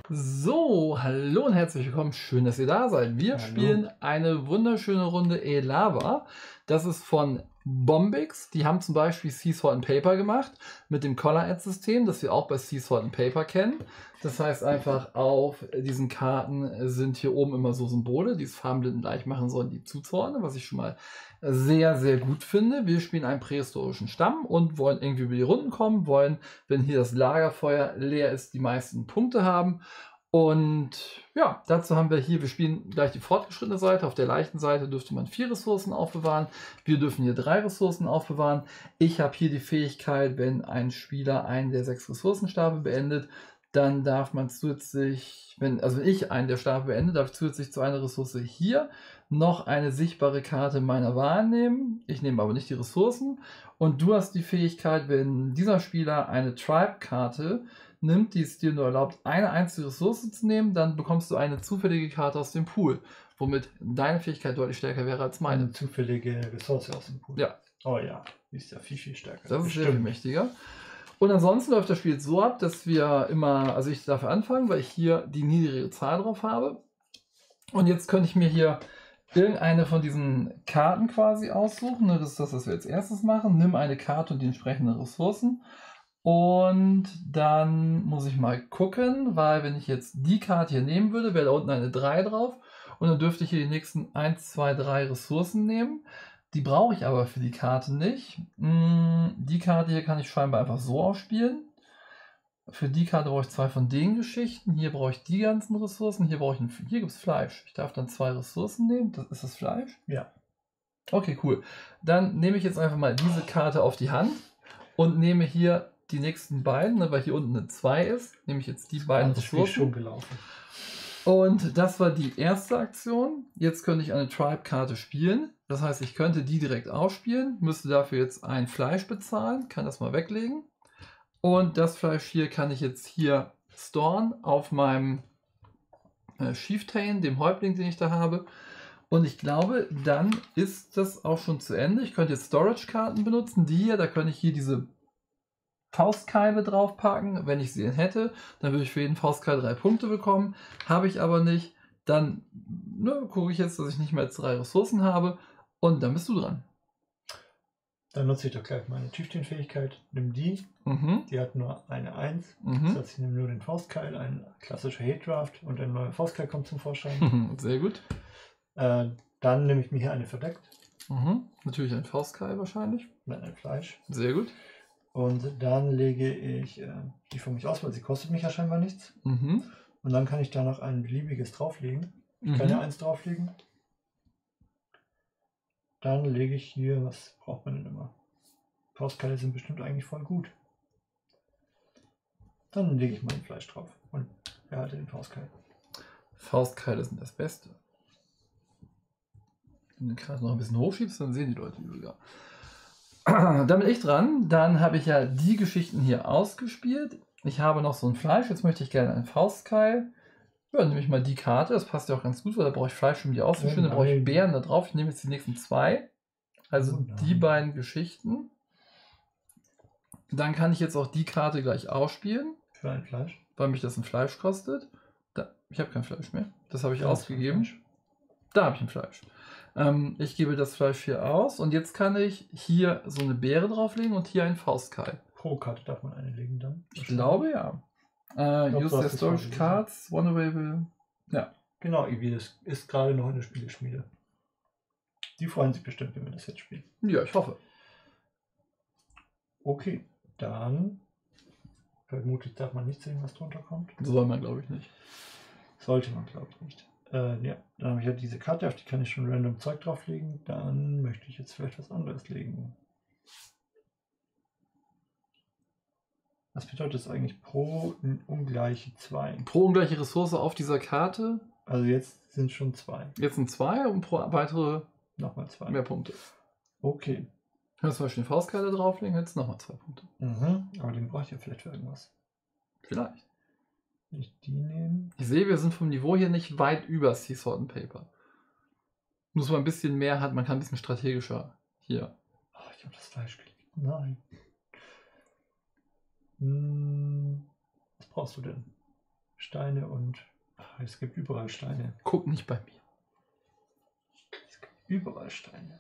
So, hallo und herzlich willkommen. Schön, dass ihr da seid. Wir Hallo. spielen eine wunderschöne Runde Elava. Das ist von Bombix. Die haben zum Beispiel Sea Salt and Paper gemacht mit dem Color-Add-System, das wir auch bei Sea Salt and Paper kennen. Das heißt einfach, auf diesen Karten sind hier oben immer so Symbole, die es Farbenblinden leicht machen sollen, die zuzuordnen, was ich schon mal sehr, sehr gut finde. Wir spielen einen prähistorischen Stamm und wollen irgendwie über die Runden kommen, wollen, wenn hier das Lagerfeuer leer ist, die meisten Punkte haben. Und ja, dazu haben wir hier, wir spielen gleich die fortgeschrittene Seite. Auf der leichten Seite dürfte man 4 Ressourcen aufbewahren. Wir dürfen hier 3 Ressourcen aufbewahren. Ich habe hier die Fähigkeit, wenn ein Spieler einen der 6 Ressourcenstabe beendet, dann darf man zusätzlich, wenn ich einen der Stabe beende, darf ich zusätzlich zu einer Ressource hier noch eine sichtbare Karte meiner Wahl nehmen. Ich nehme aber nicht die Ressourcen. Und du hast die Fähigkeit, wenn dieser Spieler eine Tribe-Karte nimmt, die es dir nur erlaubt, eine einzige Ressource zu nehmen, dann bekommst du eine zufällige Karte aus dem Pool, womit deine Fähigkeit deutlich stärker wäre als meine. Eine zufällige Ressource aus dem Pool. Ja. Oh ja, die ist ja viel, viel stärker. Das ist sehr viel mächtiger. Und ansonsten läuft das Spiel jetzt so ab, dass wir immer, also ich darf anfangen, weil ich hier die niedrige Zahl drauf habe. Und jetzt könnte ich mir hier irgendeine von diesen Karten quasi aussuchen. Das ist das, was wir als erstes machen. Nimm eine Karte und die entsprechenden Ressourcen. Und dann muss ich mal gucken, weil wenn ich jetzt die Karte hier nehmen würde, wäre da unten eine 3 drauf. Und dann dürfte ich hier die nächsten 1, 2, 3 Ressourcen nehmen. Die brauche ich aber für die Karte nicht. Die Karte hier kann ich scheinbar einfach so ausspielen. Für die Karte brauche ich 2 von den Geschichten. Hier brauche ich die ganzen Ressourcen. Hier gibt es Fleisch. Ich darf dann 2 Ressourcen nehmen. Ist das Fleisch? Ja. Okay, cool. Dann nehme ich jetzt einfach mal diese Karte auf die Hand und nehme hier die nächsten beiden, weil hier unten eine 2 ist, nehme ich jetzt die beiden Ressourcen. Schon gelaufen. Und das war die erste Aktion. Jetzt könnte ich eine Tribe-Karte spielen. Das heißt, ich könnte die direkt ausspielen, müsste dafür jetzt ein Fleisch bezahlen, kann das mal weglegen. Und das Fleisch hier kann ich jetzt hier storen auf meinem Chieftain, dem Häuptling, den ich da habe. Und ich glaube, dann ist das auch schon zu Ende. Ich könnte jetzt Storage-Karten benutzen. Die hier, da könnte ich hier diese Faustkeile draufpacken. Wenn ich sie hätte, dann würde ich für jeden Faustkeil 3 Punkte bekommen. Habe ich aber nicht. Dann gucke ich jetzt, dass ich nicht mehr als 3 Ressourcen habe. Und dann bist du dran. Dann nutze ich doch gleich meine Chieftain-Fähigkeit. Nimm die. Die hat nur eine 1. Das heißt, ich nehme nur den Faustkeil, ein klassischer Hate-Draft und ein neuer Faustkeil kommt zum Vorschein. Sehr gut. Dann nehme ich mir hier eine verdeckt. Natürlich ein Faustkeil wahrscheinlich. Mit einem Fleisch. Sehr gut. Und dann lege ich die für mich aus, weil sie kostet mich ja scheinbar nichts. Und dann kann ich da noch ein beliebiges drauflegen. Ich kann ja eins drauflegen. Dann lege ich hier, was braucht man denn immer? Faustkeile sind bestimmt eigentlich voll gut. Dann lege ich mein Fleisch drauf und behalte den Faustkeil. Faustkeile sind das Beste. Wenn du gerade noch ein bisschen hochschiebst, dann sehen die Leute übriger. Dann bin ich dran. Dann habe ich ja die Geschichten hier ausgespielt. Ich habe noch so ein Fleisch. Jetzt möchte ich gerne einen Faustkeil. Ja, dann nehme ich mal die Karte. Das passt ja auch ganz gut, weil da brauche ich Fleisch, um die auszuspielen. Da brauche ich Beeren da drauf. Ich nehme jetzt die nächsten 2. Also die beiden Geschichten. Dann kann ich jetzt auch die Karte gleich ausspielen. Für ein Fleisch? Weil mich das ein Fleisch kostet. Ich habe kein Fleisch mehr. Das habe ich ausgegeben. Da habe ich ein Fleisch. Ich gebe das Fleisch hier aus und jetzt kann ich hier so eine Beere drauflegen und hier einen Faustkeil. Pro Karte darf man eine legen dann? Ich glaube ja. Use their storage cards, one available. Ja. Genau, Ivi, das ist gerade noch in der Spieleschmiede. Die freuen sich bestimmt, wenn wir das jetzt spielen. Ja, ich hoffe. Okay, dann vermutlich darf man nicht sehen, was drunter kommt. Soll man, glaube ich, nicht. Sollte man, glaube ich, nicht. Ja, dann habe ich ja diese Karte, auf die kann ich schon random Zeug drauflegen. Dann möchte ich jetzt vielleicht was anderes legen. Was bedeutet das eigentlich pro ungleiche 2? Pro ungleiche Ressource auf dieser Karte. Also jetzt sind schon 2. Jetzt sind 2 und pro weitere nochmal 2. Mehr Punkte. Okay. Wenn wir zum Beispiel den Faustkeil da drauflegen, jetzt nochmal 2 Punkte. Aber den brauche ich ja vielleicht für irgendwas. Vielleicht. Wenn ich die nehme. Ich sehe, wir sind vom Niveau hier nicht weit über Sea Salt and Paper. Muss man ein bisschen mehr hat, man kann ein bisschen strategischer hier. Oh, ich habe das Fleisch gelegt. Nein. Was brauchst du denn? Steine und es gibt überall Steine. Guck nicht bei mir. Es gibt überall Steine.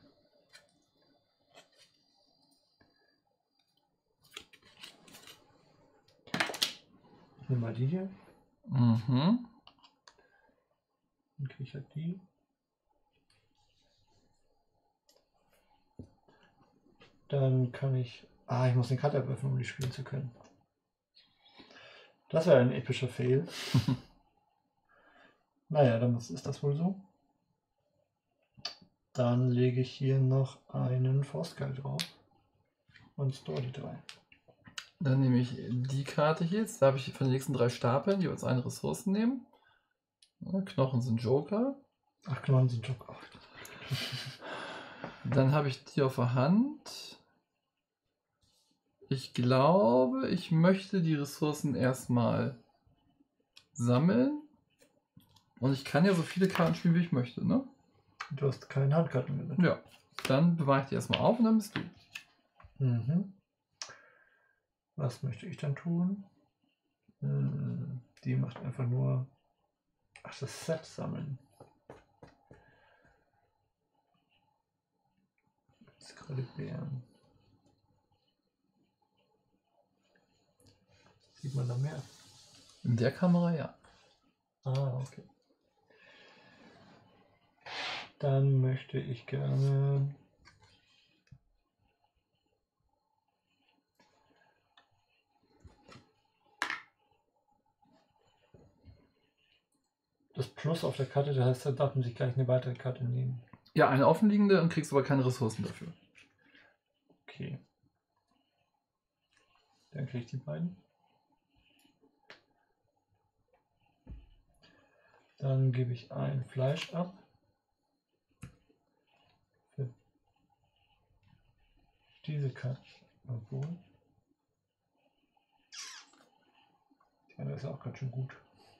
Ich nehme mal die hier. Mhm. Dann kriege ich halt die. Dann kann ich... ich muss den Cutter öffnen, um die spielen zu können. Das wäre ein epischer Fail. Naja, dann ist das wohl so. Dann lege ich hier noch einen Forstkeil drauf. Und store die 3. Dann nehme ich die Karte hier. Jetzt darf ich von den nächsten 3 Stapeln jeweils eine Ressource nehmen. Knochen sind Joker. Ach, Knochen sind Joker. Dann habe ich die auf der Hand. Ich glaube, ich möchte die Ressourcen erstmal sammeln. Und ich kann ja so viele Karten spielen, wie ich möchte, ne? Du hast keine Handkarten mehr. Ja. Dann bewahre ich die erstmal auf und dann bist du. Mhm. Was möchte ich dann tun? Die macht einfach nur... Ach, das Set sammeln. Das ist gerade Bären. Sieht man da mehr? In der Kamera, ja. Okay. Dann möchte ich gerne... Das Plus auf der Karte, das heißt, da darf man sich gleich eine weitere Karte nehmen. Ja, eine offenliegende und kriegst aber keine Ressourcen dafür. Okay. Dann kriege ich die beiden. Dann gebe ich ein Fleisch ab. Für diese Karte. Obwohl. Die andere ist auch ganz schön gut.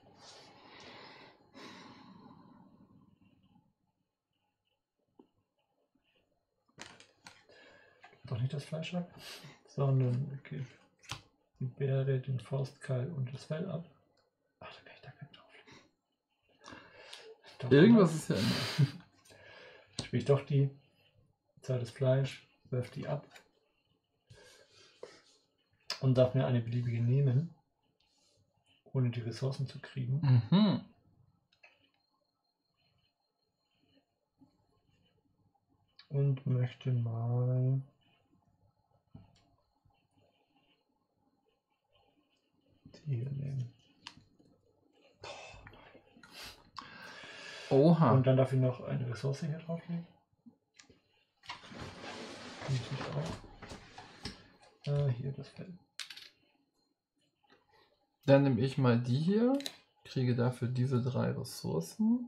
Doch nicht das Fleisch ab, sondern okay, die Beere, den Faustkeil und das Fell ab. Ach, da kann ich da keinen drauf. Irgendwas ist ja immer. Spiele ich doch die, zahle das Fleisch, werfe die ab und darf mir eine beliebige nehmen, ohne die Ressourcen zu kriegen. Mhm. Und möchte mal die hier nehmen. Oha. Und dann darf ich noch eine Ressource hier drauflegen. Hier das Fell. Dann nehme ich mal die hier, kriege dafür diese 3 Ressourcen.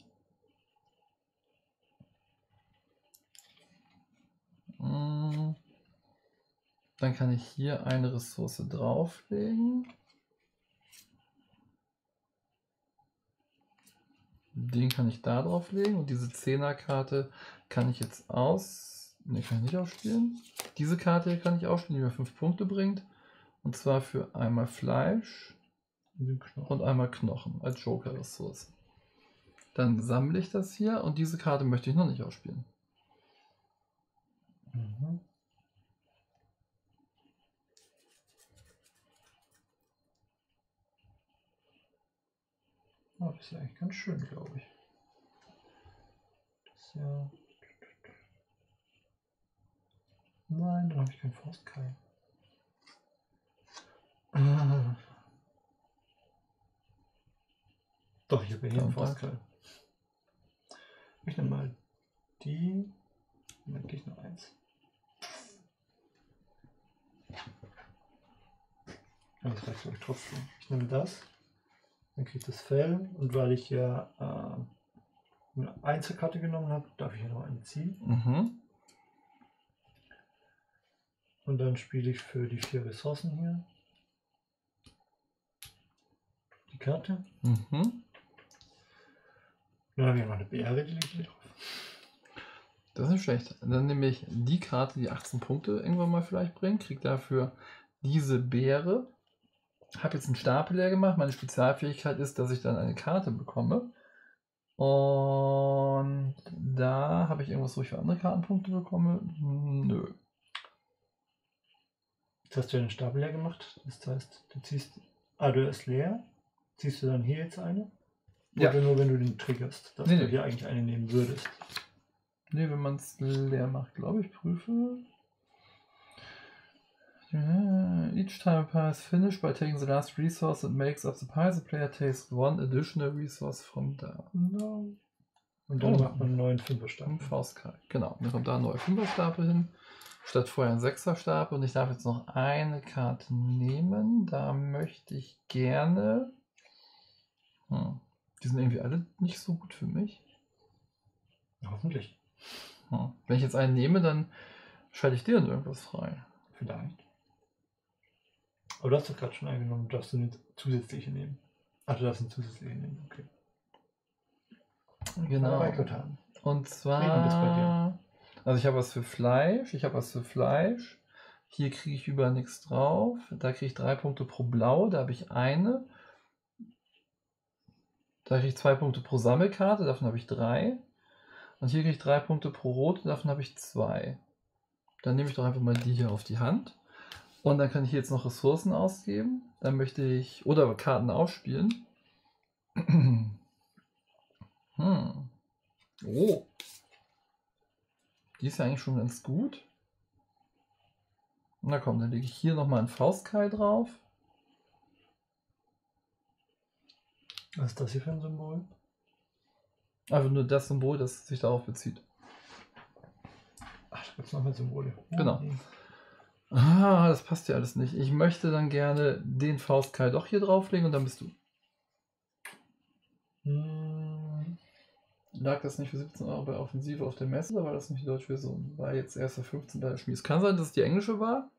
Dann kann ich hier eine Ressource drauflegen. Den kann ich da drauflegen und diese 10er-Karte kann ich jetzt Ne, kann ich nicht ausspielen. Diese Karte hier kann ich ausspielen, die mir 5 Punkte bringt. Und zwar für einmal Fleisch und einmal Knochen als Joker-Ressource. Dann sammle ich das hier und diese Karte möchte ich noch nicht ausspielen. Mhm. Oh, das ist ja eigentlich ganz schön, glaube ich. Das ist ja... Nein, dann habe ich keinen Faustkeil. Doch, ich habe hier einen Faustkeil. Ich nehme mal die. Und dann gehe ich noch eins. Das reicht glaube ich trotzdem. Ich nehme das. Dann kriege ich das Fell. Und weil ich ja eine Einzelkarte genommen habe, darf ich ja noch eine ziehen. Mhm. Und dann spiele ich für die 4 Ressourcen hier die Karte. Mhm. Dann habe ich noch eine Beere, die liegt hier drauf. Das ist nicht schlecht. Dann nehme ich die Karte, die 18 Punkte irgendwann mal vielleicht bringt, kriege dafür diese Beere Habe jetzt einen Stapel leer gemacht. Meine Spezialfähigkeit ist, dass ich dann eine Karte bekomme. Und da habe ich irgendwas, wo ich für andere Kartenpunkte bekomme? Nö. Jetzt hast du einen Stapel leer gemacht. Das heißt, du ziehst. Ah, du hast leer. Ziehst du dann hier jetzt eine? Ja. Oder nur wenn du den triggerst, dass du hier eigentlich eine nehmen würdest? Nee, wenn man es leer macht, glaube ich. Prüfe. Each time a pie is finished by taking the last resource that makes up the pie, the player takes one additional resource from down. Und dann macht man einen neuen Fünferstapel. Faustkeil. Genau, dann kommt da ein neuer Fünferstapel hin. Statt vorher ein Sechserstapel. Und ich darf jetzt noch eine Karte nehmen. Da möchte ich gerne. Die sind irgendwie alle nicht so gut für mich. Hoffentlich. Wenn ich jetzt einen nehme, dann schalte ich dir dann irgendwas frei. Vielleicht. Aber du hast doch gerade schon eingenommen, darfst du eine zusätzliche nehmen. Ach, du darfst eine zusätzliche nehmen, okay. Genau. Und zwar. Also ich habe was für Fleisch. Hier kriege ich über nichts drauf. Da kriege ich 3 Punkte pro Blau. Da habe ich eine. Da kriege ich 2 Punkte pro Sammelkarte. Davon habe ich 3. Und hier kriege ich 3 Punkte pro Rot. Davon habe ich 2. Dann nehme ich doch einfach mal die hier auf die Hand. Und dann kann ich hier jetzt noch Ressourcen ausgeben. Dann möchte ich. Oder Karten ausspielen. Oh. Die ist ja eigentlich schon ganz gut. Na komm, dann lege ich hier nochmal einen Faustkeil drauf. Was ist das hier für ein Symbol? Einfach nur das Symbol, das sich darauf bezieht. Ach, da gibt es noch mehr Symbole. Genau. Ah, das passt ja alles nicht. Ich möchte dann gerne den Faustkeil doch hier drauflegen und dann bist du. Lag das nicht für 17 € bei Offensive auf der Messe, oder war das nicht die deutsche Version? War jetzt erst für 15 bei der Schmies. Kann sein, dass es die englische war.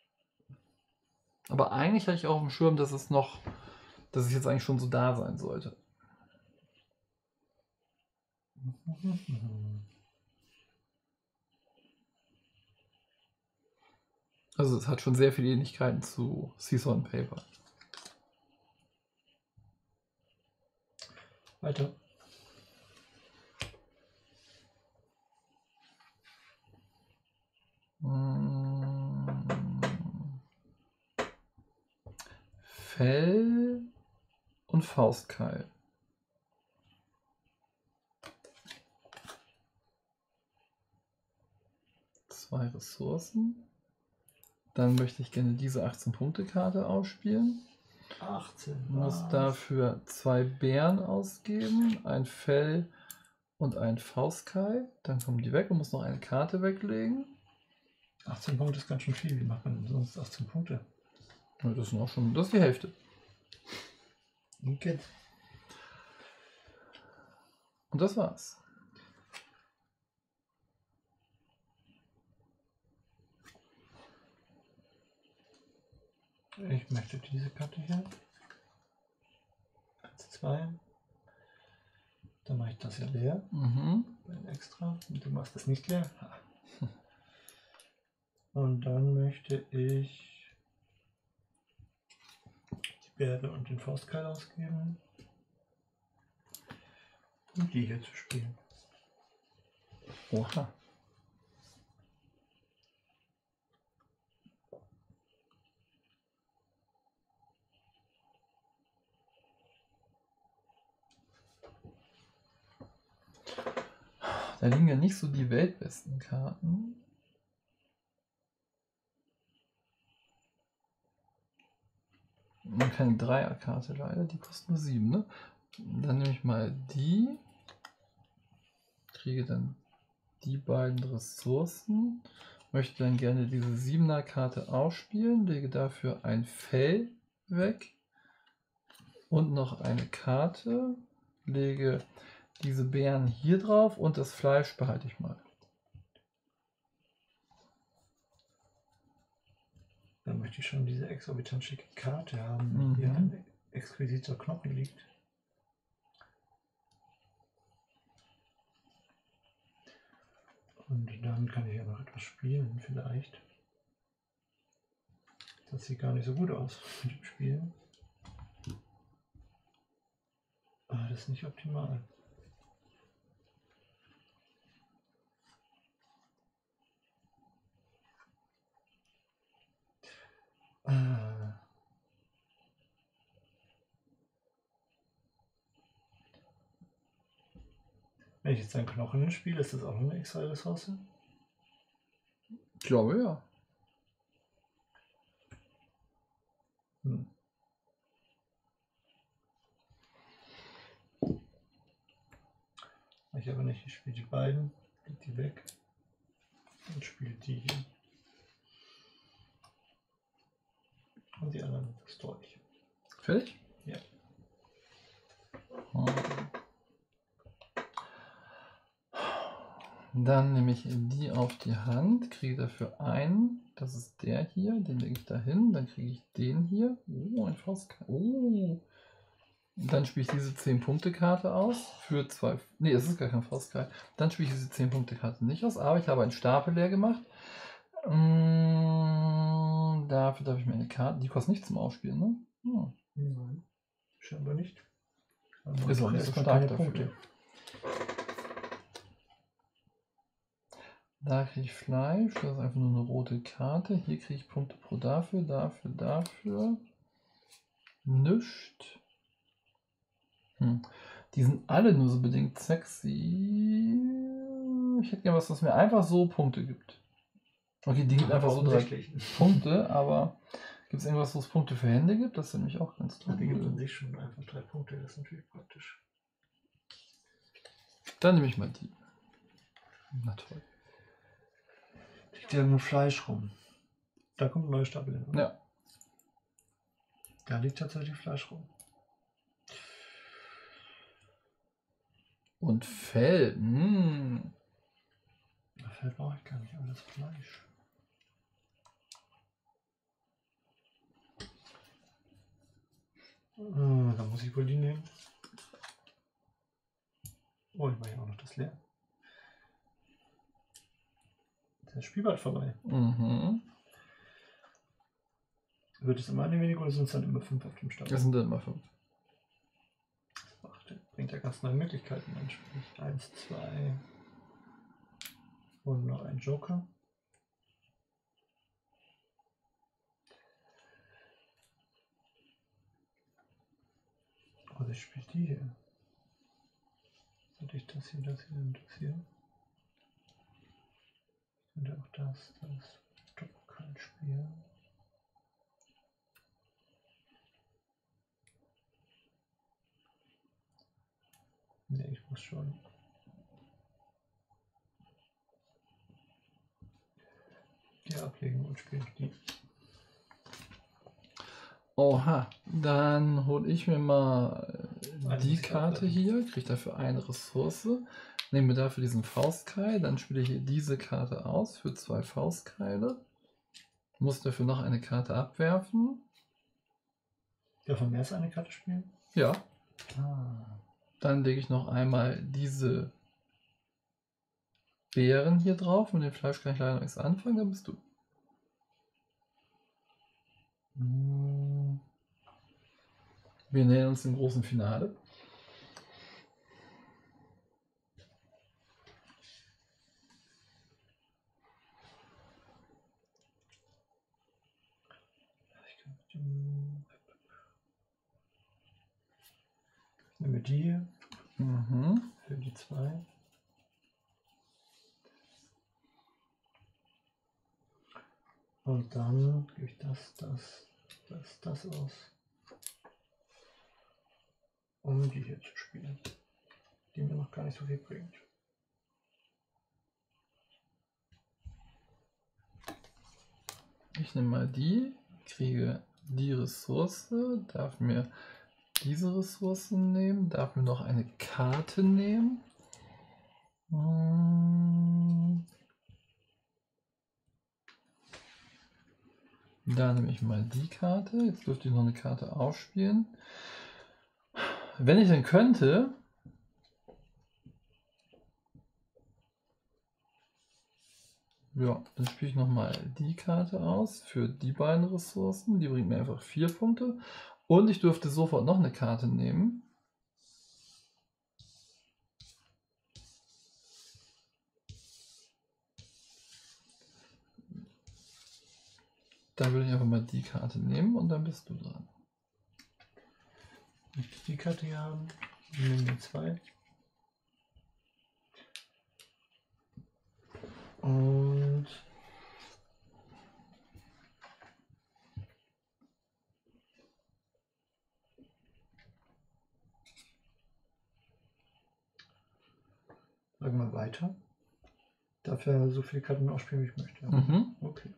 Aber eigentlich hatte ich auch im Schirm, dass es jetzt eigentlich schon so da sein sollte. Also es hat schon sehr viele Ähnlichkeiten zu Seesaw and Paper. Weiter. Fell und Faustkeil. Zwei Ressourcen. Dann möchte ich gerne diese 18-Punkte-Karte ausspielen. 18. Muss dafür 2 Bären ausgeben, ein Fell und ein Faustkeil. Dann kommen die weg und muss noch eine Karte weglegen. 18 Punkte ist ganz schön viel. Wie macht man denn sonst 18 Punkte? Ja, das ist die Hälfte. Okay. Und das war's. Ich möchte diese Karte hier. 2. Dann mache ich das hier leer. Ein extra. Und du machst das nicht leer. Und dann möchte ich die Beere und den Faustkeil ausgeben. Um die hier zu spielen. Oha. Da liegen ja nicht so die weltbesten Karten. Keine Dreierkarte leider, die kostet nur 7, ne? Dann nehme ich mal die. Kriege dann die beiden Ressourcen. Möchte dann gerne diese 7er Karte ausspielen. Lege dafür ein Fell weg. Und noch eine Karte. Lege diese Beeren hier drauf und das Fleisch behalte ich mal. Dann möchte ich schon diese exorbitant schicke Karte haben, die ein exquisiter Knochen liegt. Und dann kann ich ja noch etwas spielen, vielleicht. Das sieht gar nicht so gut aus mit dem Spiel. Aber das ist nicht optimal. Wenn ich jetzt einen Knochen spiele, ist das auch eine extra Ressource? Ich glaube ja. Ich aber nicht, ich spiele die beiden, leg die weg und spiele die hier. Und die anderen restore ich. Fertig? Ja. Dann nehme ich die auf die Hand, kriege dafür einen. Das ist der hier, den lege ich da hin. Dann kriege ich den hier. Oh, ein Faustkeil. Oh. Dann spiele ich diese 10-Punkte-Karte aus für 2. Ne, es ist gar kein Faustkeil. Dann spiele ich diese 10-Punkte-Karte nicht aus, aber ich habe einen Stapel leer gemacht. Dafür darf ich mir eine Karte. Die kostet nichts zum Aufspielen, ne? Hm. Nein, scheinbar nicht. Ist auch nicht so stark dafür. Punkte. Da kriege ich Fleisch, das ist einfach nur eine rote Karte. Hier kriege ich Punkte pro dafür. Nischt. Die sind alle nur so bedingt sexy. Ich hätte gerne was, was mir einfach so Punkte gibt. Okay, die gibt einfach so 3 Punkte, aber gibt es irgendwas, wo es Punkte für Hände gibt? Das ist nämlich auch ganz toll. Die gibt an sich schon einfach 3 Punkte, das ist natürlich praktisch. Dann nehme ich mal die. Na toll. Liegt ja nur Fleisch rum. Da kommt ein neuer Stapel hin. Oder? Ja. Da liegt tatsächlich Fleisch rum. Und Fell. Fell brauche ich gar nicht, aber das Fleisch. Dann muss ich wohl die nehmen. Oh, ich mache ja auch noch das leer. Das Spielbad vorbei. Wird es immer eine weniger oder sind es dann immer 5 auf dem Stapel? Das sind dann immer 5. Bringt ja ganz neue Möglichkeiten an. Sprich 1, 2 und noch ein Joker. Also ich spiele die hier. Sollte ich das hier und das hier? Und auch das doch kein Spiel. Ne, ich muss schon. Die ablegen und spiele die. Oha, dann hole ich mir mal die Karte hier, kriege dafür eine Ressource, nehme dafür diesen Faustkeil, dann spiele ich hier diese Karte aus für 2 Faustkeile, muss dafür noch eine Karte abwerfen. Darf man mehr als eine Karte spielen? Ja. Dann lege ich noch einmal diese Beeren hier drauf, mit dem Fleisch kann ich leider nichts anfangen, dann bist du. Wir nähern uns dem großen Finale. Ich nehme die hier für die 2. Und dann gebe ich das aus, um die hier zu spielen, die mir noch gar nicht so viel bringt. Ich nehme mal die, kriege die Ressource, darf mir diese Ressourcen nehmen, darf mir noch eine Karte nehmen. Da nehme ich mal die Karte. Jetzt dürfte ich noch eine Karte aufspielen. Wenn ich denn könnte, Ja, dann spiele ich nochmal die Karte aus für die beiden Ressourcen. Die bringt mir einfach 4 Punkte. Und ich dürfte sofort noch eine Karte nehmen. Dann würde ich einfach mal die Karte nehmen und dann bist du dran. Ich möchte die Karte hier haben. Wir nehmen die 2. Und sagen wir weiter. Darf er so viele Karten ausspielen, wie ich möchte. Mhm. Okay.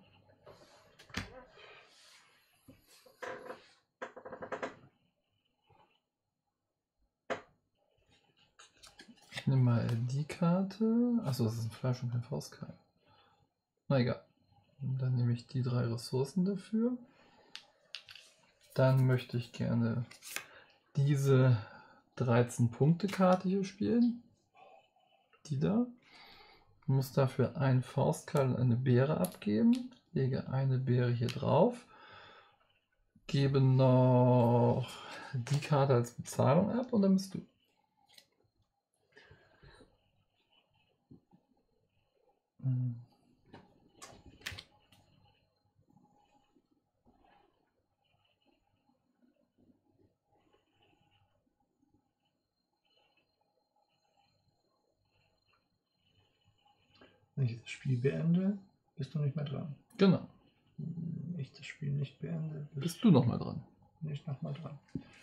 Ich nehme mal die Karte. Achso, das ist ein Fleisch und kein Faustkeil. Na egal. Dann nehme ich die 3 Ressourcen dafür. Dann möchte ich gerne diese 13-Punkte-Karte hier spielen. Die da. Ich muss dafür einen Faustkeil und eine Beere abgeben. Lege eine Beere hier drauf. Gebe noch die Karte als Bezahlung ab und dann bist du. Wenn ich das Spiel beende, bist du nicht mehr dran. Genau. Wenn ich das Spiel nicht beende, Bist du nochmal dran. Nicht nochmal dran.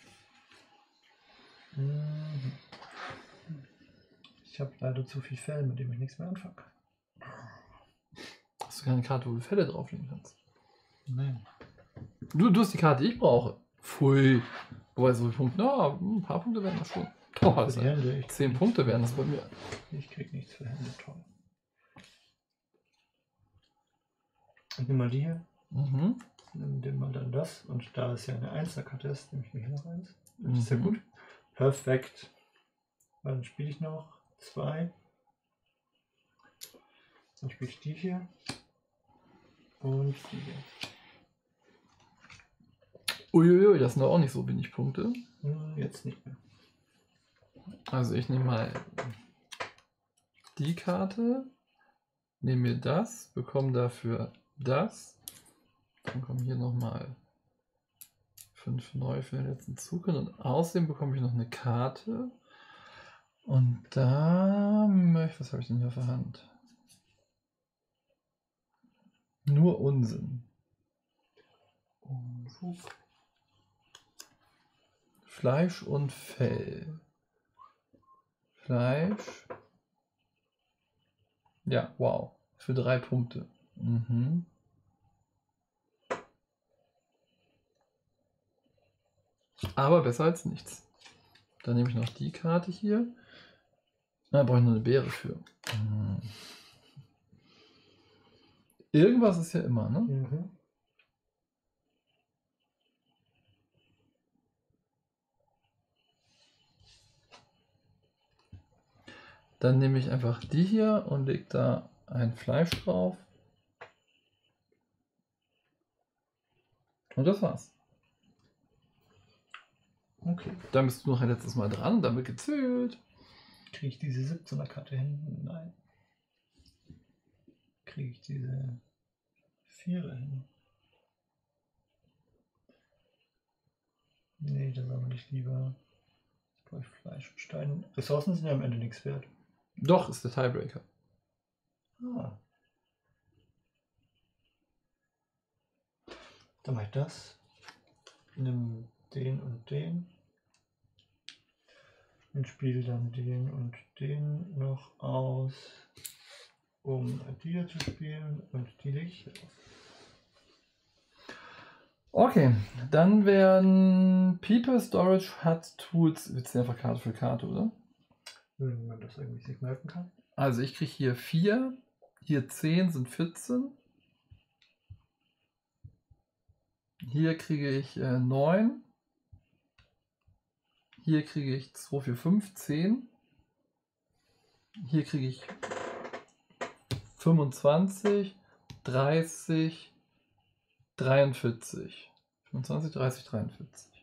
Ich habe leider zu viel Fell, mit dem ich nichts mehr anfangen kann. Hast du keine Karte, wo du Fälle drauflegen kannst? Nein. Du hast die Karte, die ich brauche. Pfui. Wobei so viele Punkte, na, ein paar Punkte werden das schon. Toll, also 10 Punkte werden das bei mir. Ich krieg nichts für Hände, toll. Ich nehme mal die hier. Mhm. Nimm dir mal dann das. Und da es ja eine Einzelkarte ist, nehme ich mir hier noch eins. Das ist ja gut. Perfekt. Dann spiele ich noch 2. Dann spiele ich die hier. Und die hier. Uiuiui, das sind doch auch nicht so wenig Punkte. Jetzt nicht mehr. Also ich nehme mal die Karte, nehme mir das, bekomme dafür das. Dann kommen hier nochmal 5 neu für den letzten Zug hin. Und außerdem bekomme ich noch eine Karte. Und da was habe ich denn hier auf der Hand? Nur Unsinn. Unfug. Fleisch und Fell. Fleisch. Ja, wow. Für 3 Punkte. Mhm. Aber besser als nichts. Dann nehme ich noch die Karte hier. Da brauche ich nur eine Beere für. Mhm. Irgendwas ist ja immer, ne? Mhm. Dann nehme ich einfach die hier und lege da ein Fleisch drauf. Und das war's. Okay. Dann bist du noch ein letztes Mal dran und dann wird gezählt. Kriege ich diese 17er Karte hin? Nein. Kriege ich diese 4er hin? Nee, da sammle ich lieber Fleisch und Stein. Ressourcen sind ja am Ende nichts wert. Doch, ist der Tiebreaker. Ah. Dann mache ich das. Nimm den und den. Und spiele dann den und den noch aus, um die hier zu spielen. Und die lege ich hier drauf. Okay, dann werden People, Storage, HUD, Tools, wird einfach Karte für Karte, oder? Wenn man das irgendwie sich merken kann. Also ich kriege hier 4, hier 10 sind 14. Hier kriege ich 9. Hier kriege ich 2, 4, 5, 10. Hier kriege ich 25, 30, 43. 25, 30, 43.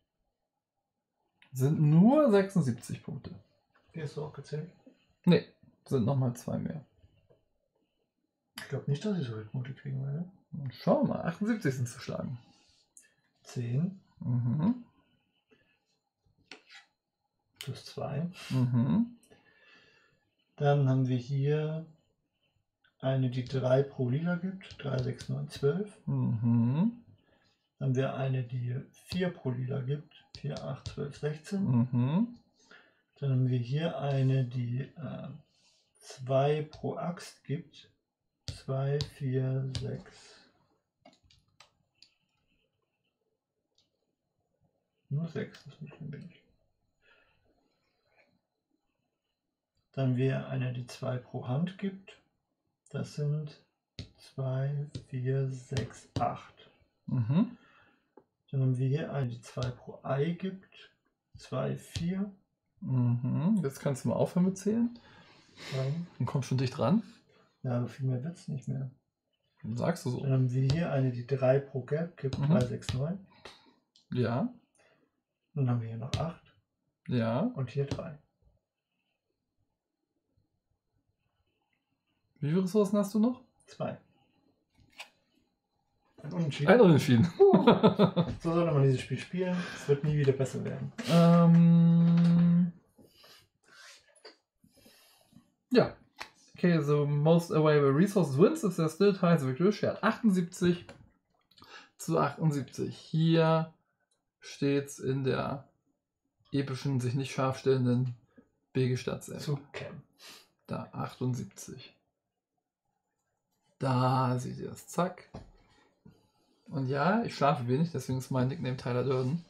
Sind nur 76 Punkte. Wie hast du auch gezählt? Nee, sind nochmal 2 mehr. Ich glaube nicht, dass ich so viele Punkte kriegen werde. Schauen wir mal, 78 sind zu schlagen. 10. Mhm. Plus 2. Mhm. Dann haben wir hier eine, die 3 pro Lila gibt. 3, 6, 9, 12. Mhm. Dann haben wir eine, die 4 pro Lila gibt. 4, 8, 12, 16. Mhm. Dann haben wir hier eine, die 2 pro Axt gibt. 2, 4, 6. Nur 6, das ist nicht wenig. Dann haben wir eine, die 2 pro Hand gibt. Das sind 2, 4, 6, 8. Mhm. Dann haben wir hier eine, die 2 pro Ei gibt. 2, 4. Mhm. Jetzt kannst du mal aufhören mit zählen. Und kommst schon dicht ran. Ja, aber viel mehr wird es nicht mehr. Sagst du so. Dann haben wir hier eine, die 3 pro Gelb gibt. 3, 6, 9. Ja. Dann haben wir hier noch 8. Ja. Und hier 3. Wie viele Ressourcen hast du noch? 2. Ein Unentschieden. Ein Unentschieden. So sollte man dieses Spiel spielen. Es wird nie wieder besser werden. Ja. Okay, so most available resources wins if they're still tied, the victory shared. 78 zu 78. Hier steht's in der epischen, sich nicht scharf stellenden Begestadt-App. Zu Cam. Da, 78. Da seht ihr das. Zack. Und ja, ich schlafe wenig, deswegen ist mein Nickname Tyler Durden.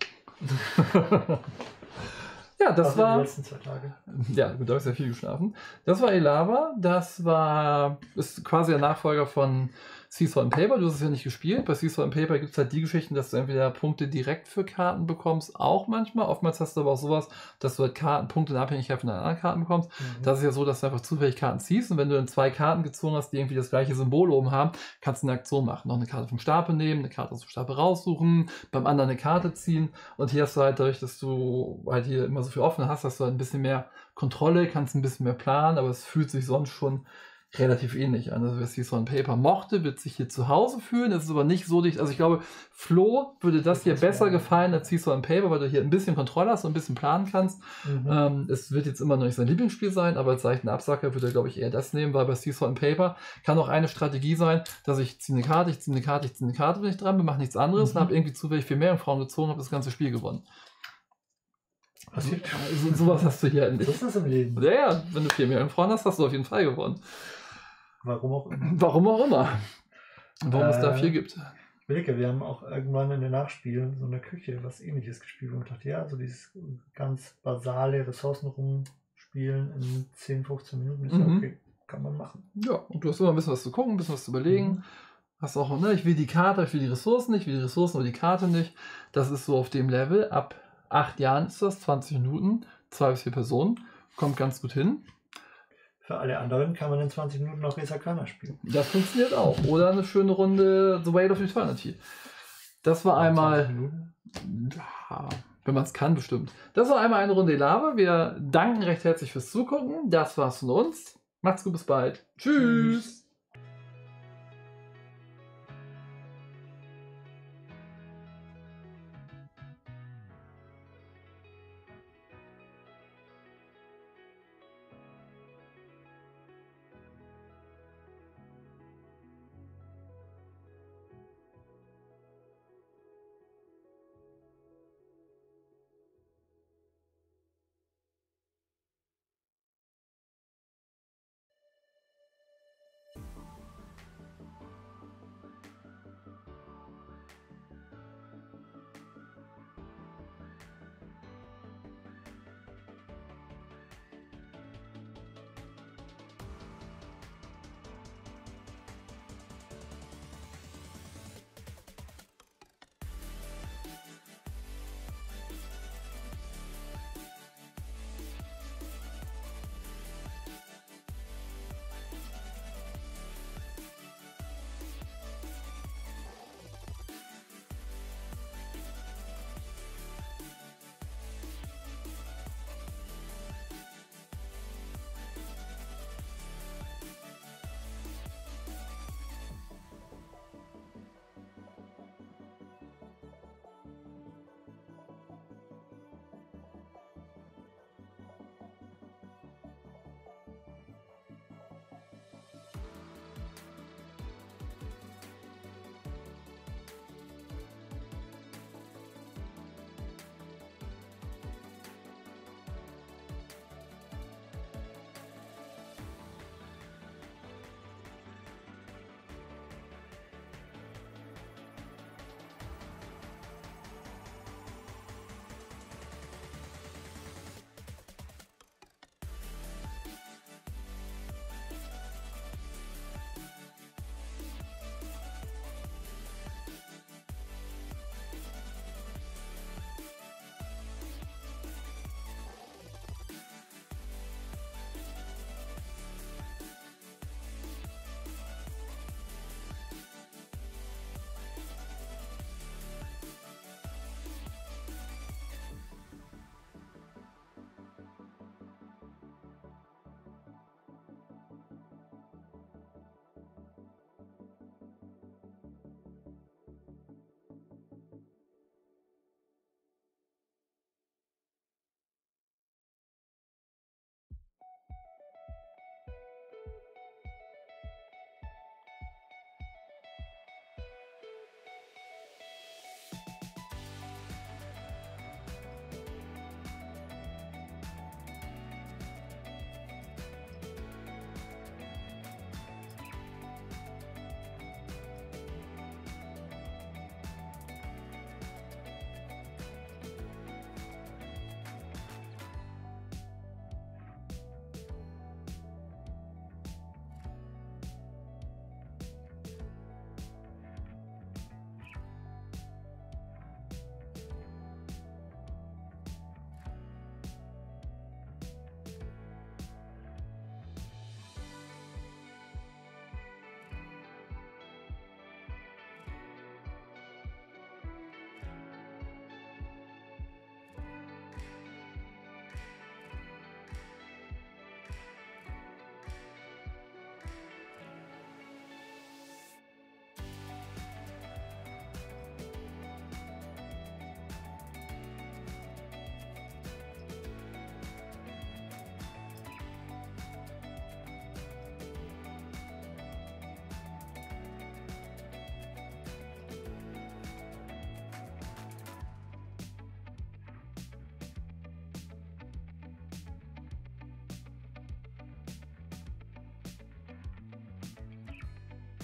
Ja, das war. Die letzten 2 Tage. Ja, du hast ja viel geschlafen. Das war Elava. Das ist quasi der Nachfolger von Seesaw and Paper. Du hast es ja nicht gespielt. Bei Seesaw and Paper gibt es halt die Geschichten, dass du entweder Punkte direkt für Karten bekommst, auch manchmal. Oftmals hast du aber auch sowas, dass du halt Punkte in Abhängigkeit von deinen anderen Karten bekommst. Mhm. Das ist ja so, dass du einfach zufällig Karten ziehst und wenn du dann 2 Karten gezogen hast, die irgendwie das gleiche Symbol oben haben, kannst du eine Aktion machen. Noch eine Karte vom Stapel nehmen, eine Karte aus dem Stapel raussuchen, beim anderen eine Karte ziehen und hier hast du halt dadurch, dass du halt hier immer so viel offen hast, hast du halt ein bisschen mehr Kontrolle, kannst ein bisschen mehr planen, aber es fühlt sich sonst schon relativ ähnlich an. Also wer Seesaw and Paper mochte, wird sich hier zu Hause fühlen. Es ist aber nicht so dicht. Also ich glaube, Flo würde das hier besser gefallen als Seesaw and Paper, weil du hier ein bisschen Kontrolle hast und ein bisschen planen kannst. Mhm. Es wird jetzt immer noch nicht sein Lieblingsspiel sein, aber als leichten Absacker würde er, glaube ich, eher das nehmen, weil bei Seesaw and Paper kann auch eine Strategie sein, dass ich ziehe eine Karte, ich ziehe eine Karte, ich ziehe eine Karte, wenn ich dran bin, mache nichts anderes und habe irgendwie zufällig viel mehr Frauen gezogen, habe das ganze Spiel gewonnen. Also, sowas hast du hier nicht. Was ist das im Leben? Ja, wenn du 4 Millionen Frauen hast, hast du auf jeden Fall gewonnen. Warum auch immer. Warum auch immer. Warum es da 4 gibt. Ich überlege, wir haben auch irgendwann in den Nachspielen so eine Küche was Ähnliches gespielt. Und ich dachte, ja, so dieses ganz basale Ressourcen rumspielen in 10, 15 Minuten ist ja okay. Kann man machen. Ja, und du hast immer ein bisschen was zu gucken, ein bisschen was zu überlegen. Hast auch, ne, ich will die Karte, ich will die Ressourcen nicht, ich will die Ressourcen oder die Karte nicht. Das ist so auf dem Level. Ab 8 Jahren ist das, 20 Minuten, 2 bis 4 Personen. Kommt ganz gut hin. Für alle anderen kann man in 20 Minuten noch Res Arcana spielen. Das funktioniert auch. Oder eine schöne Runde The Weight of Eternity. Das war einmal... Ja, wenn man es kann, bestimmt. Das war einmal eine Runde Elava. Wir danken recht herzlich fürs Zugucken. Das war's von uns. Macht's gut, bis bald. Tschüss.